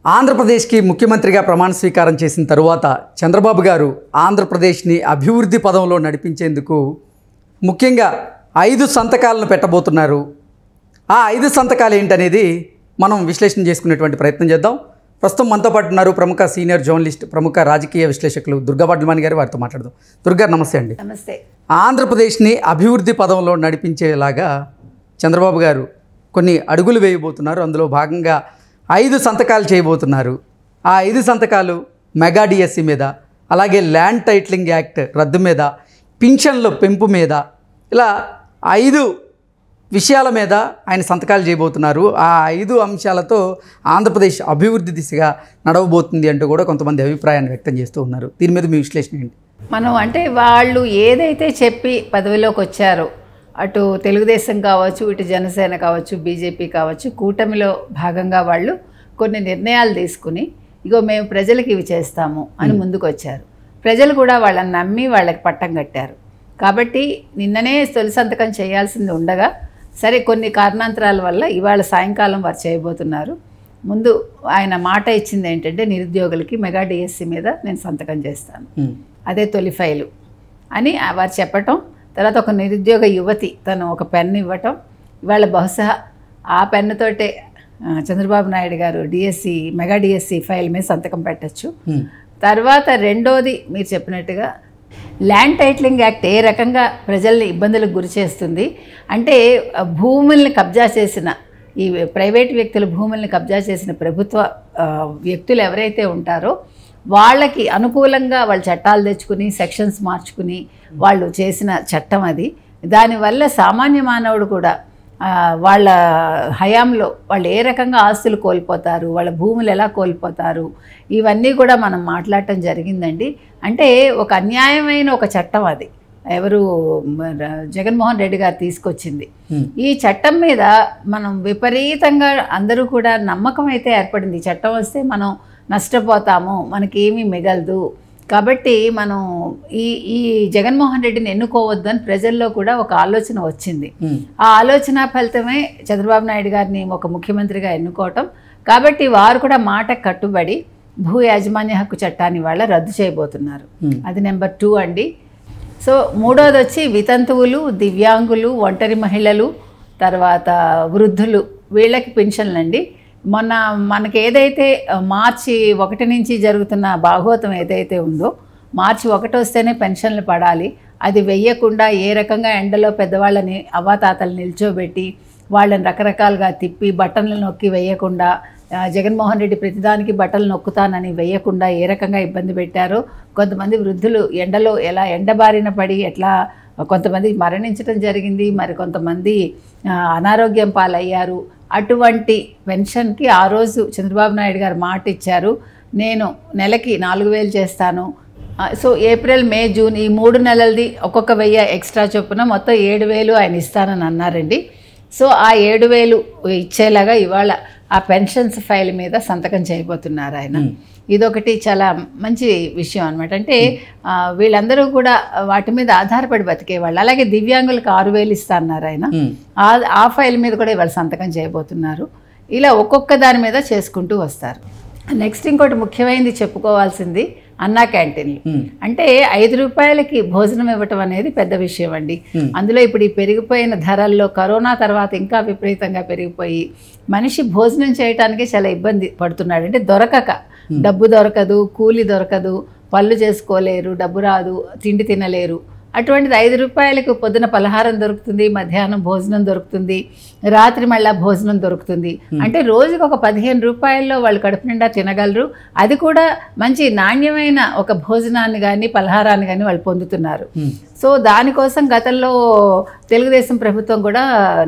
ఆంధ్రప్రదేశ్కి ముఖ్యమంత్రిగా ప్రమాణ స్వీకారం చేసిన తరువాత చంద్రబాబు గారు ఆంధ్రప్రదేశ్ని అభివృద్ధి పదంలో నడిపించేందుకు ముఖ్యంగా 5 సంతకాలను పెట్టబోతున్నారు. ఆ 5 సంతకాలు ఏంటనేది మనం విశ్లేషణ చేసుకునేటువంటి ప్రయత్నం చేద్దాం. ప్రస్తుతం మనతో పాటు ఉన్నారు ప్రముఖ సీనియర్ జర్నలిస్ట్, ప్రముఖ రాజకీయ విశ్లేషకులు దుర్గా వడ్లమాని గారు. వారితో మాట్లాడదాం. దుర్గా, నమస్తే అండి. నమస్తే. ఆంధ్రప్రదేశ్ని అభివృద్ధి పదంలో నడిపించేలాగా చంద్రబాబు గారు కొన్ని అడుగులు వేయబోతున్నారు. అందులో భాగంగా 5 సంతకాలు చేయబోతున్నారు. ఆ 5 సంతకాలు మెగా డిఎస్సి మీద, అలాగే ల్యాండ్ టైటిలింగ్ యాక్ట్ రద్దు మీద, పింఛన్ల పెంపు మీద, ఇలా 5 విషయాల మీద ఆయన సంతకాలు చేయబోతున్నారు. ఆ 5 అంశాలతో ఆంధ్రప్రదేశ్ అభివృద్ధి దిశగా నడవబోతుంది అంటూ కూడా కొంతమంది అభిప్రాయాన్ని వ్యక్తం చేస్తూ ఉన్నారు. దీని మీద మీ విశ్లేషణ ఏంటి? మనం అంటే వాళ్ళు ఏదైతే చెప్పి పదవిలోకి వచ్చారో, అటు తెలుగుదేశం కావచ్చు, ఇటు జనసేన కావచ్చు, బీజేపీ కావచ్చు, కూటమిలో భాగంగా వాళ్ళు కొన్ని నిర్ణయాలు తీసుకుని ఇగో మేము ప్రజలకు ఇవి చేస్తాము అని ముందుకు వచ్చారు. ప్రజలు కూడా వాళ్ళని నమ్మి వాళ్ళకి పట్టం కట్టారు. కాబట్టి నిన్ననే తొలి సంతకం చేయాల్సింది ఉండగా సరే కొన్ని కారణాంతరాల వల్ల ఇవాళ సాయంకాలం వారు చేయబోతున్నారు. ముందు ఆయన మాట ఇచ్చింది ఏంటంటే నిరుద్యోగులకి మెగా డిఎస్సి మీద నేను సంతకం చేస్తాను, అదే తొలి ఫైలు అని వారు చెప్పటం. తర్వాత ఒక నిరుద్యోగ యువతి తను ఒక పెన్ను ఇవ్వటం. ఇవాళ బహుశా ఆ పెన్నుతోటే చంద్రబాబు నాయుడు గారు డిఎస్సి మెగా డిఎస్సి ఫైల్ మీద సంతకం పెట్టచ్చు. తర్వాత రెండోది మీరు చెప్పినట్టుగా ల్యాండ్ టైటిలింగ్ యాక్ట్ ఏ రకంగా ప్రజల్ని ఇబ్బందులకు గురి చేస్తుంది అంటే, భూముల్ని కబ్జా చేసిన ఈ ప్రైవేట్ వ్యక్తుల భూముల్ని కబ్జా చేసిన ప్రభుత్వ వ్యక్తులు ఎవరైతే ఉంటారో వాళ్ళకి అనుకూలంగా వాళ్ళు చట్టాలు తెచ్చుకుని సెక్షన్స్ మార్చుకుని వాళ్ళు చేసిన చట్టం అది. దానివల్ల సామాన్య మానవుడు కూడా వాళ్ళ హయాంలో వాళ్ళు ఏ రకంగా ఆస్తులు కోల్పోతారు, వాళ్ళ భూములు ఎలా కోల్పోతారు, ఇవన్నీ కూడా మనం మాట్లాడటం జరిగిందండి. అంటే ఒక అన్యాయమైన ఒక చట్టం అది ఎవరు జగన్మోహన్ రెడ్డి గారు తీసుకొచ్చింది. ఈ చట్టం మీద మనం విపరీతంగా అందరూ కూడా నమ్మకం అయితే ఏర్పడింది. ఈ చట్టం వస్తే మనం నష్టపోతాము, మనకేమీ మిగలదు, కాబట్టి మనం ఈ జగన్మోహన్ రెడ్డిని ఎన్నుకోవద్దని ప్రజల్లో కూడా ఒక ఆలోచన వచ్చింది. ఆ ఆలోచన ఫలితమే చంద్రబాబు నాయుడు గారిని ఒక ముఖ్యమంత్రిగా ఎన్నుకోవటం. కాబట్టి వారు కూడా మాట కట్టుబడి భూ యాజమాన్య హక్కు చట్టాన్ని వాళ్ళ రద్దు చేయబోతున్నారు. అది నెంబర్ 2 అండి. సో మూడోది వచ్చి వితంతువులు, దివ్యాంగులు, ఒంటరి మహిళలు, తర్వాత వృద్ధులు, వీళ్ళకి పెన్షన్లు అండి. మొన్న మనకి ఏదైతే మార్చి 1 నుంచి జరుగుతున్న భాగోతం ఏదైతే ఉందో, మార్చి 1 వస్తేనే పెన్షన్లు పడాలి, అది వెయ్యకుండా ఏ రకంగా ఎండలో పెద్దవాళ్ళని అవ్వాతాతలు నిల్చోబెట్టి వాళ్ళని రకరకాలుగా తిప్పి బటన్లు నొక్కి వేయకుండా, జగన్మోహన్ రెడ్డి ప్రతిదానికి బట్టలు నొక్కుతానని వేయకుండా ఏ రకంగా ఇబ్బంది పెట్టారో, కొంతమంది వృద్ధులు ఎండలో ఎలా ఎండబారిన పడి ఎట్లా కొంతమంది మరణించడం జరిగింది, మరి కొంతమంది అనారోగ్యం పాలయ్యారు. అటువంటి పెన్షన్కి ఆ రోజు చంద్రబాబు నాయుడు గారు మాట ఇచ్చారు, నేను నెలకి 4,000 చేస్తాను. సో ఏప్రిల్, మే, జూన్ ఈ 3 నెలలది ఒక్కొక్క 1000 ఎక్స్ట్రా చొప్పున మొత్తం 7,000 ఆయన ఇస్తానని అన్నారండి. సో ఆ 7,000 ఇచ్చేలాగా ఇవాళ ఆ పెన్షన్స్ ఫైల్ మీద సంతకం చేయబోతున్నారు ఆయన. ఇదొకటి చాలా మంచి విషయం అనమాట. అంటే వీళ్ళందరూ కూడా వాటి మీద ఆధారపడి బతికేవాళ్ళు. అలాగే దివ్యాంగులకు 6,000 ఇస్తా అన్నారు ఆయన. ఆ ఫైల్ మీద కూడా ఇవాళ సంతకం చేయబోతున్నారు. ఇలా ఒక్కొక్క దాని మీద చేసుకుంటూ వస్తారు. నెక్స్ట్ ఇంకోటి ముఖ్యమైనది చెప్పుకోవాల్సింది అన్నా క్యాంటీన్లు. అంటే 5 రూపాయలకి భోజనం ఇవ్వటం అనేది పెద్ద విషయం అండి. అందులో ఇప్పుడు ఈ పెరిగిపోయిన ధరల్లో కరోనా తర్వాత ఇంకా విపరీతంగా పెరిగిపోయి మనిషి భోజనం చేయటానికి చాలా ఇబ్బంది పడుతున్నాడు. అంటే దొరకక, డబ్బు దొరకదు, కూలి దొరకదు, పళ్ళు చేసుకోలేరు, డబ్బు రాదు, తిండి తినలేరు. అటువంటిది 5 రూపాయలకు పొద్దున పలహారం దొరుకుతుంది, మధ్యాహ్నం భోజనం దొరుకుతుంది, రాత్రి మళ్ళీ భోజనం దొరుకుతుంది. అంటే రోజుకి ఒక 15 రూపాయల్లో వాళ్ళు కడుపు నిండా తినగలరు. అది కూడా మంచి నాణ్యమైన ఒక భోజనాన్ని కానీ పలహారాన్ని కానీ వాళ్ళు పొందుతున్నారు. సో దానికోసం గతంలో తెలుగుదేశం ప్రభుత్వం కూడా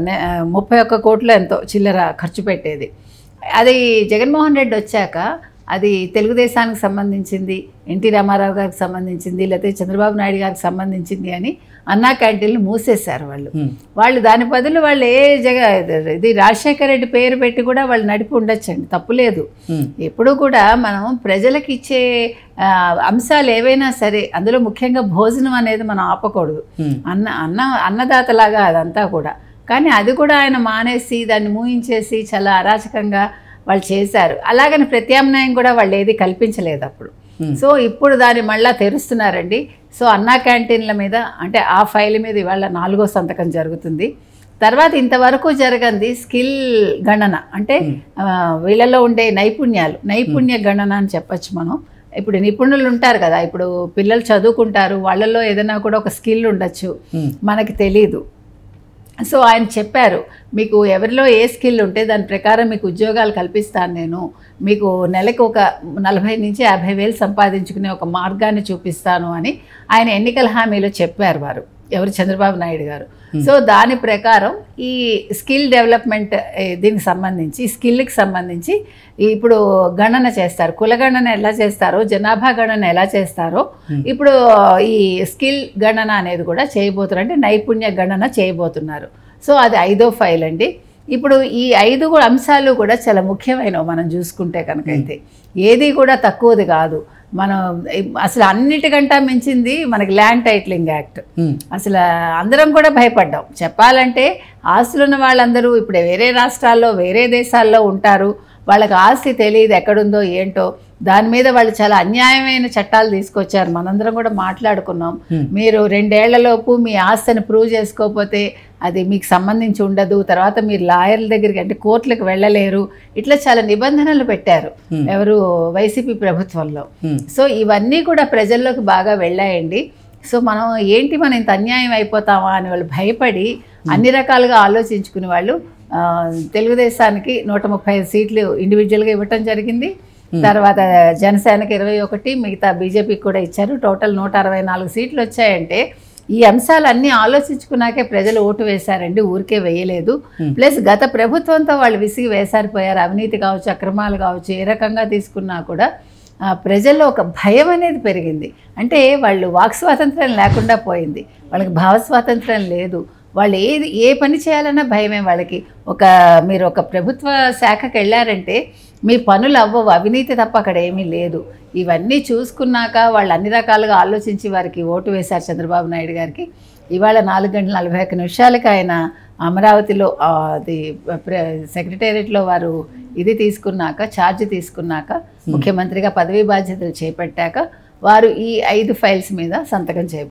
31 కోట్లు ఎంతో చిల్లర ఖర్చు పెట్టేది. అది జగన్మోహన్ రెడ్డి వచ్చాక అది తెలుగుదేశానికి సంబంధించింది, ఎన్టీ రామారావు గారికి సంబంధించింది, లేకపోతే చంద్రబాబు నాయుడు గారికి సంబంధించింది అని అన్నా క్యాంటీన్లు మూసేశారు వాళ్ళు. దాని బదులు వాళ్ళు ఇది రాజశేఖర రెడ్డి పేరు పెట్టి కూడా వాళ్ళు నడిపి ఉండొచ్చండి, తప్పులేదు. ఎప్పుడూ కూడా మనం ప్రజలకు ఇచ్చే అంశాలు ఏవైనా సరే అందులో ముఖ్యంగా భోజనం అనేది మనం ఆపకూడదు. అన్నదాతలాగా అదంతా కూడా. కానీ అది కూడా ఆయన మానేసి దాన్ని మూయించేసి చాలా అరాచకంగా వాళ్ళు చేశారు. అలాగని ప్రత్యామ్నాయం కూడా వాళ్ళు ఏది కల్పించలేదు అప్పుడు. సో ఇప్పుడు దాన్ని మళ్ళీ తెరుస్తున్నారండి. సో అన్నా క్యాంటీన్ల మీద అంటే ఆ ఫైల్ మీద ఇవాళ 4వ సంతకం జరుగుతుంది. తర్వాత ఇంతవరకు జరగంది స్కిల్ గణన, అంటే వీళ్ళలో ఉండే నైపుణ్య గణన అని చెప్పచ్చు మనం. ఇప్పుడు నిపుణులు ఉంటారు కదా, ఇప్పుడు పిల్లలు చదువుకుంటారు, వాళ్ళల్లో ఏదైనా కూడా ఒక స్కిల్ ఉండొచ్చు, మనకి తెలీదు. సో ఆయన చెప్పారు, మీకు ఎవరిలో ఏ స్కిల్ ఉంటే దాని ప్రకారం మీకు ఉద్యోగాలు కల్పిస్తాను, నేను మీకు నెలకు ఒక 40 నుంచి 50 వేలు సంపాదించుకునే ఒక మార్గాన్ని చూపిస్తాను అని ఆయన ఎన్నికల హామీలో చెప్పారు వారు, ఎవరు, చంద్రబాబు నాయుడు గారు. సో దాని ప్రకారం ఈ స్కిల్ డెవలప్మెంట్ దీనికి సంబంధించి, స్కిల్కి సంబంధించి ఇప్పుడు గణన చేస్తారు. కులగణన ఎలా చేస్తారో, జనాభా గణన ఎలా చేస్తారో ఇప్పుడు ఈ స్కిల్ గణన అనేది కూడా చేయబోతున్నారు, అంటే నైపుణ్య గణన చేయబోతున్నారు. సో అది 5వ ఫైల్ అండి. ఇప్పుడు ఈ 5 కూడా అంశాలు కూడా చాలా ముఖ్యమైనవి మనం చూసుకుంటే కనుకైతే, ఏది కూడా తక్కువది కాదు. మనం అసలు అన్నిటికంటా మించింది మనకి ల్యాండ్ టైటిలింగ్ యాక్ట్. అసలు అందరం కూడా భయపడ్డాం చెప్పాలంటే. ఆస్తులున్న వాళ్ళందరూ ఇప్పుడు వేరే రాష్ట్రాల్లో వేరే దేశాల్లో ఉంటారు, వాళ్ళకి ఆస్తి తెలియదు ఎక్కడుందో ఏంటో, దాని మీద వాళ్ళు చాలా అన్యాయమైన చట్టాలు తీసుకొచ్చారు. మనందరం కూడా మాట్లాడుకున్నాం, మీరు 2 ఏళ్లలోపు మీ ఆస్తిని ప్రూవ్ చేసుకోకపోతే అది మీకు సంబంధించి ఉండదు, తర్వాత మీరు లాయర్ల దగ్గరికి అంటే కోర్టులకు వెళ్ళలేరు, ఇట్లా చాలా నిబంధనలు పెట్టారు ఎవరు, వైసీపీ ప్రభుత్వంలో. సో ఇవన్నీ కూడా ప్రజల్లోకి బాగా వెళ్ళాయండి. సో మనం ఇంత అన్యాయం అయిపోతామా అని వాళ్ళు భయపడి అన్ని రకాలుగా ఆలోచించుకునే వాళ్ళు తెలుగుదేశానికి 135 సీట్లు ఇండివిజువల్గా ఇవ్వటం జరిగింది. తర్వాత జనసేనకి 21, మిగతా బీజేపీకి కూడా ఇచ్చారు. టోటల్ 164 సీట్లు వచ్చాయంటే ఈ అంశాలన్నీ ఆలోచించుకున్నాకే ప్రజలు ఓటు వేశారండి, ఊరికే వేయలేదు. ప్లస్ గత ప్రభుత్వంతో వాళ్ళు విసిగి వేసారిపోయారు. అవినీతి కావచ్చు, అక్రమాలు కావచ్చు, ఏ రకంగా తీసుకున్నా కూడా ప్రజల్లో ఒక భయం అనేది పెరిగింది. అంటే వాళ్ళు వాక్ స్వాతంత్రం లేకుండా పోయింది, వాళ్ళకి భావ స్వాతంత్రం లేదు, వాళ్ళు ఏ పని చేయాలన్నా భయమే వాళ్ళకి. మీరు ఒక ప్రభుత్వ శాఖకి వెళ్ళారంటే మీ పనులు అవ్వవు, అవినీతి తప్ప అక్కడ ఏమీ లేదు. ఇవన్నీ చూసుకున్నాక వాళ్ళు అన్ని రకాలుగా ఆలోచించి వారికి ఓటు వేశారు చంద్రబాబు నాయుడు గారికి. ఇవాళ 4:41 ఆయన అమరావతిలో అది సెక్రటేరియట్లో వారు ఛార్జ్ తీసుకున్నాక ముఖ్యమంత్రిగా పదవీ బాధ్యతలు చేపట్టాక వారు ఈ 5 ఫైల్స్ మీద సంతకం చేయబోతున్నారు.